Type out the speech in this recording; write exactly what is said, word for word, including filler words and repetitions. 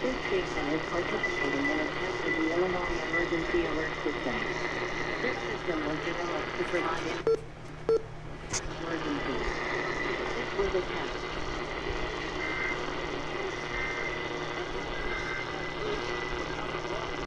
United States Senate participating in a test of the Illinois Emergency Alert System. This system was developed to provide emergencies. This was a test.